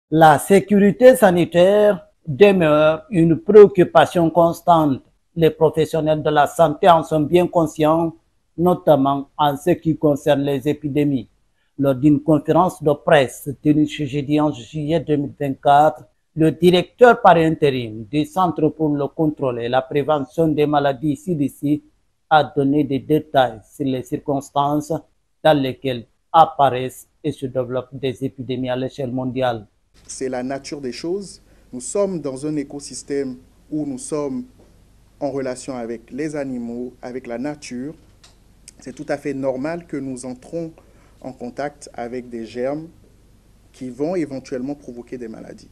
La sécurité sanitaire demeure une préoccupation constante. Les professionnels de la santé en sont bien conscients, notamment en ce qui concerne les épidémies. Lors d'une conférence de presse tenue ce jeudi en juillet 2024, le directeur par intérim du Centre pour le contrôle et la prévention des maladies CDC a donné des détails sur les circonstances dans lesquelles apparaissent et se développent des épidémies à l'échelle mondiale. C'est la nature des choses. Nous sommes dans un écosystème où nous sommes en relation avec les animaux, avec la nature. C'est tout à fait normal que nous entrons en contact avec des germes qui vont éventuellement provoquer des maladies.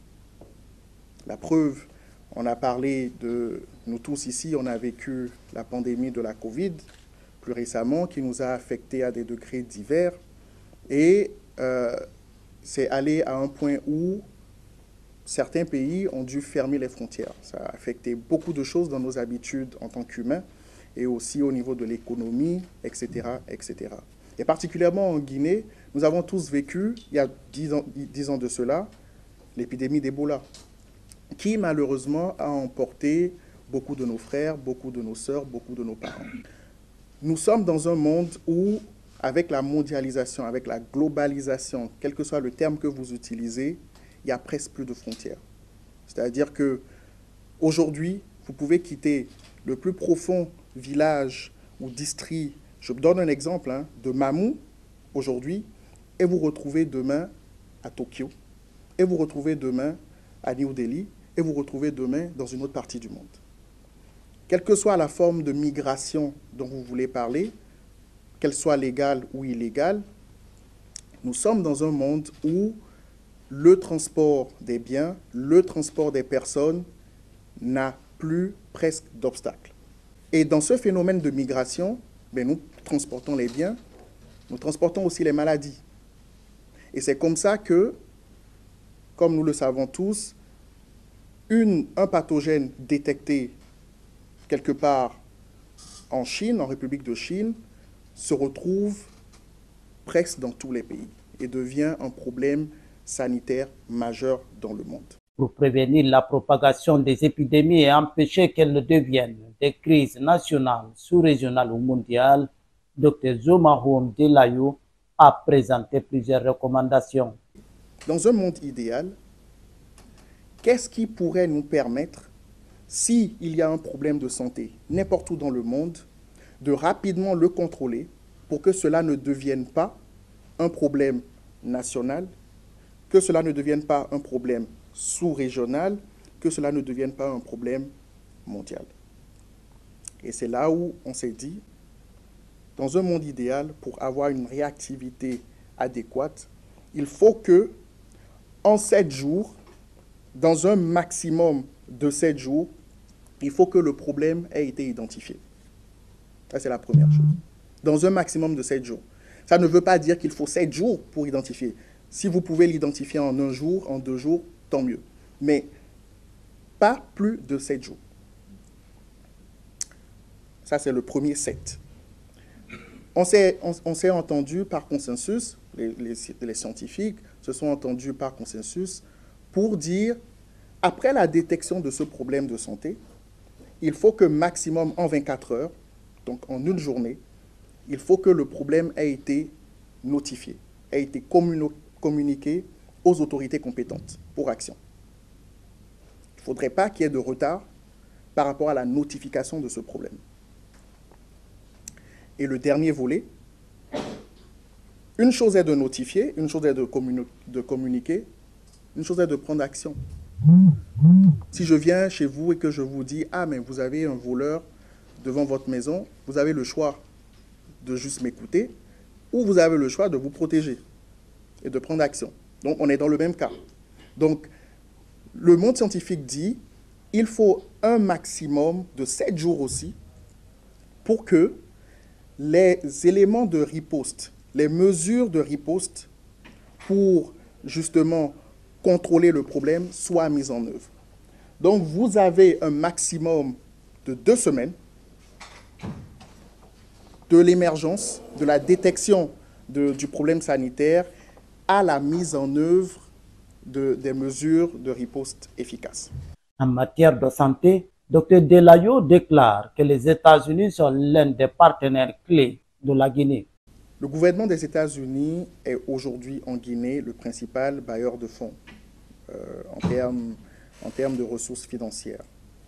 La preuve, on a parlé de, nous tous ici, on a vécu la pandémie de la Covid plus récemment qui nous a affectés à des degrés divers et c'est allé à un point où certains pays ont dû fermer les frontières. Ça a affecté beaucoup de choses dans nos habitudes en tant qu'humains et aussi au niveau de l'économie, etc., etc. Et particulièrement en Guinée, nous avons tous vécu, il y a 10 ans de cela, l'épidémie d'Ebola, qui malheureusement a emporté beaucoup de nos frères, beaucoup de nos sœurs, beaucoup de nos parents. Nous sommes dans un monde où, avec la mondialisation, avec la globalisation, quel que soit le terme que vous utilisez, il n'y a presque plus de frontières. C'est-à-dire que aujourd'hui, vous pouvez quitter le plus profond village ou district, je vous donne un exemple, de Mamou, aujourd'hui, et vous retrouvez demain à Tokyo, et vous retrouvez demain à New Delhi, et vous retrouvez demain dans une autre partie du monde. Quelle que soit la forme de migration dont vous voulez parler, qu'elle soit légale ou illégale, nous sommes dans un monde où le transport des biens, le transport des personnes n'a plus presque d'obstacles. Et dans ce phénomène de migration, nous transportons les biens, nous transportons aussi les maladies. Et c'est comme ça que, comme nous le savons tous, un pathogène détecté quelque part en Chine, en République de Chine, se retrouve presque dans tous les pays et devient un problème sanitaire majeur dans le monde. Pour prévenir la propagation des épidémies et empêcher qu'elles ne deviennent des crises nationales, sous-régionales ou mondiales, Dr Zoumahom Delayo a présenté plusieurs recommandations. Dans un monde idéal, qu'est-ce qui pourrait nous permettre, s'il y a un problème de santé n'importe où dans le monde, de rapidement le contrôler pour que cela ne devienne pas un problème national, que cela ne devienne pas un problème sous-régional, que cela ne devienne pas un problème mondial. Et c'est là où on s'est dit, dans un monde idéal, pour avoir une réactivité adéquate, il faut que, en 7 jours, dans un maximum de 7 jours, il faut que le problème ait été identifié. Ça, c'est la première chose. Dans un maximum de 7 jours. Ça ne veut pas dire qu'il faut 7 jours pour identifier. Si vous pouvez l'identifier en 1 jour, en 2 jours, tant mieux. Mais pas plus de 7 jours. Ça, c'est le premier 7. On s'est entendu par consensus, les scientifiques se sont entendus par consensus pour dire, après la détection de ce problème de santé, il faut que maximum en 24 heures, donc en une journée, il faut que le problème ait été notifié, ait été communiqué aux autorités compétentes pour action. Il ne faudrait pas qu'il y ait de retard par rapport à la notification de ce problème. Et le dernier volet, une chose est de notifier, une chose est de communiquer, une chose est de prendre action. Si je viens chez vous et que je vous dis « Ah, mais vous avez un voleur devant votre maison », vous avez le choix de juste m'écouter ou vous avez le choix de vous protéger et de prendre action. Donc, on est dans le même cas. Donc, le monde scientifique dit il faut un maximum de 7 jours aussi pour que les éléments de riposte, les mesures de riposte pour justement contrôler le problème soient mises en œuvre. Donc, vous avez un maximum de 2 semaines de l'émergence, de la détection du problème sanitaire à la mise en œuvre des mesures de riposte efficaces. En matière de santé, Dr Delayo déclare que les États-Unis sont l'un des partenaires clés de la Guinée. Le gouvernement des États-Unis est aujourd'hui en Guinée le principal bailleur de fonds en termes de ressources financières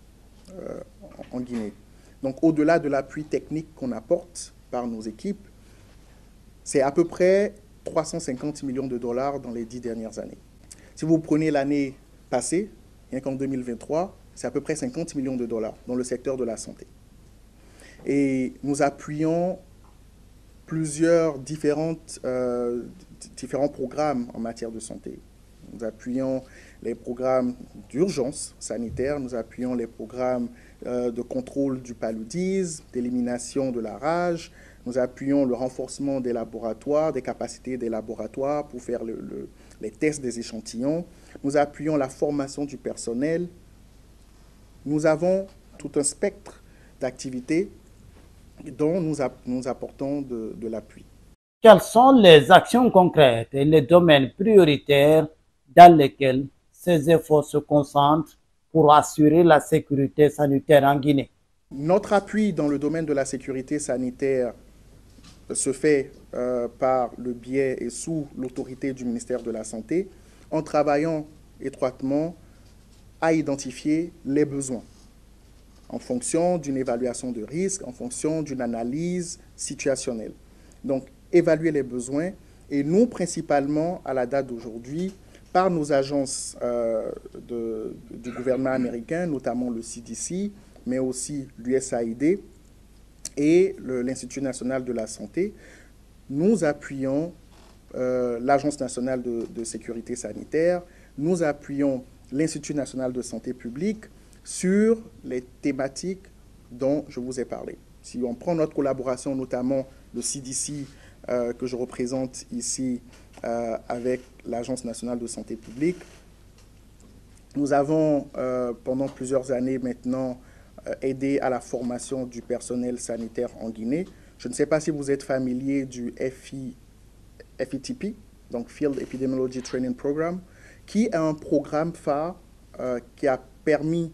en Guinée. Donc au-delà de l'appui technique qu'on apporte par nos équipes, c'est à peu près 350 millions de dollars dans les 10 dernières années. Si vous prenez l'année passée, rien qu'en 2023, c'est à peu près 50 millions de dollars dans le secteur de la santé. Et nous appuyons plusieurs différents programmes en matière de santé. Nous appuyons les programmes d'urgence sanitaire, nous appuyons les programmes de contrôle du paludisme, d'élimination de la rage, nous appuyons le renforcement des laboratoires, des capacités des laboratoires pour faire les tests des échantillons, nous appuyons la formation du personnel. Nous avons tout un spectre d'activités dont nous apportons de l'appui. Quelles sont les actions concrètes et les domaines prioritaires dans lesquels ces efforts se concentrent pour assurer la sécurité sanitaire en Guinée? Notre appui dans le domaine de la sécurité sanitaire se fait par le biais et sous l'autorité du ministère de la Santé, en travaillant étroitement à identifier les besoins en fonction d'une évaluation de risque, en fonction d'une analyse situationnelle. Donc, évaluer les besoins et nous, principalement, à la date d'aujourd'hui, par nos agences du gouvernement américain, notamment le CDC, mais aussi l'USAID et l'Institut national de la santé, nous appuyons l'Agence nationale de sécurité sanitaire, nous appuyons l'Institut national de santé publique sur les thématiques dont je vous ai parlé. Si on prend notre collaboration, notamment le CDC que je représente ici avec l'Agence nationale de santé publique, nous avons pendant plusieurs années maintenant aidé à la formation du personnel sanitaire en Guinée. Je ne sais pas si vous êtes familier du FETP, donc Field Epidemiology Training Program, qui est un programme phare qui a permis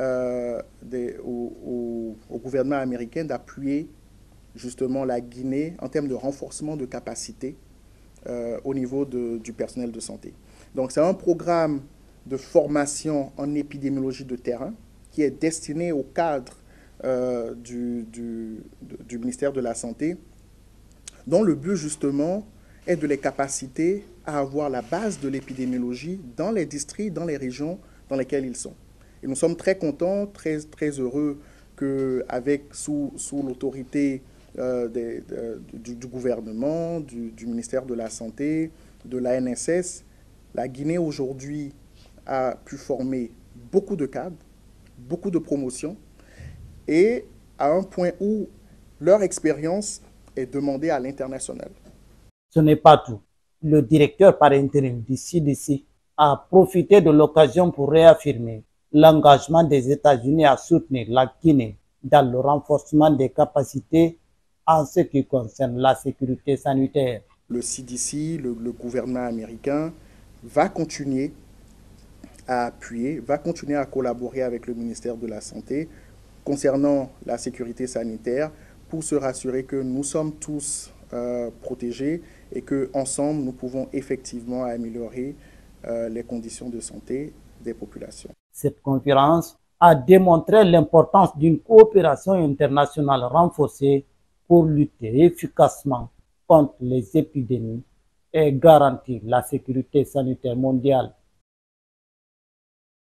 au gouvernement américain d'appuyer justement la Guinée en termes de renforcement de capacité au niveau du personnel de santé. Donc c'est un programme de formation en épidémiologie de terrain qui est destiné au cadre du ministère de la Santé, dont le but justement est de les capaciter à avoir la base de l'épidémiologie dans les districts, dans les régions dans lesquelles ils sont. Et nous sommes très contents, très heureux qu'avec sous l'autorité du gouvernement, du ministère de la Santé, de l'ANSS, la Guinée aujourd'hui a pu former beaucoup de cadres, beaucoup de promotions, et à un point où leur expérience est demandée à l'international. Ce n'est pas tout. Le directeur par intérim du CDC a profité de l'occasion pour réaffirmer l'engagement des États-Unis à soutenir la Guinée dans le renforcement des capacités en ce qui concerne la sécurité sanitaire. Le CDC, le gouvernement américain, va continuer à appuyer, va continuer à collaborer avec le ministère de la Santé concernant la sécurité sanitaire pour se rassurer que nous sommes tous protégés et qu'ensemble, nous pouvons effectivement améliorer les conditions de santé des populations. Cette conférence a démontré l'importance d'une coopération internationale renforcée pour lutter efficacement contre les épidémies et garantir la sécurité sanitaire mondiale.